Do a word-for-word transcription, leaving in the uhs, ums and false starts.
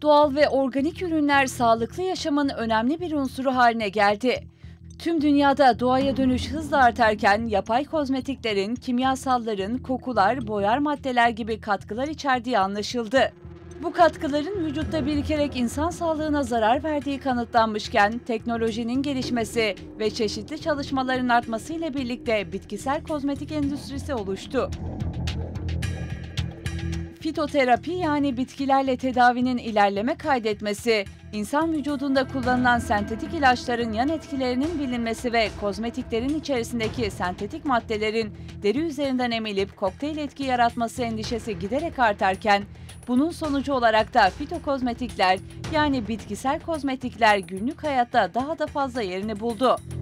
Doğal ve organik ürünler sağlıklı yaşamın önemli bir unsuru haline geldi. Tüm dünyada doğaya dönüş hızla artarken yapay kozmetiklerin, kimyasalların, kokular, boyar maddeler gibi katkılar içerdiği anlaşıldı. Bu katkıların vücutta birikerek insan sağlığına zarar verdiği kanıtlanmışken, teknolojinin gelişmesi ve çeşitli çalışmaların artmasıyla birlikte bitkisel kozmetik endüstrisi oluştu. Fitoterapi yani bitkilerle tedavinin ilerleme kaydetmesi, insan vücudunda kullanılan sentetik ilaçların yan etkilerinin bilinmesi ve kozmetiklerin içerisindeki sentetik maddelerin deri üzerinden emilip kokteyl etki yaratması endişesi giderek artarken, bunun sonucu olarak da fitokozmetikler yani bitkisel kozmetikler günlük hayatta daha da fazla yerini buldu.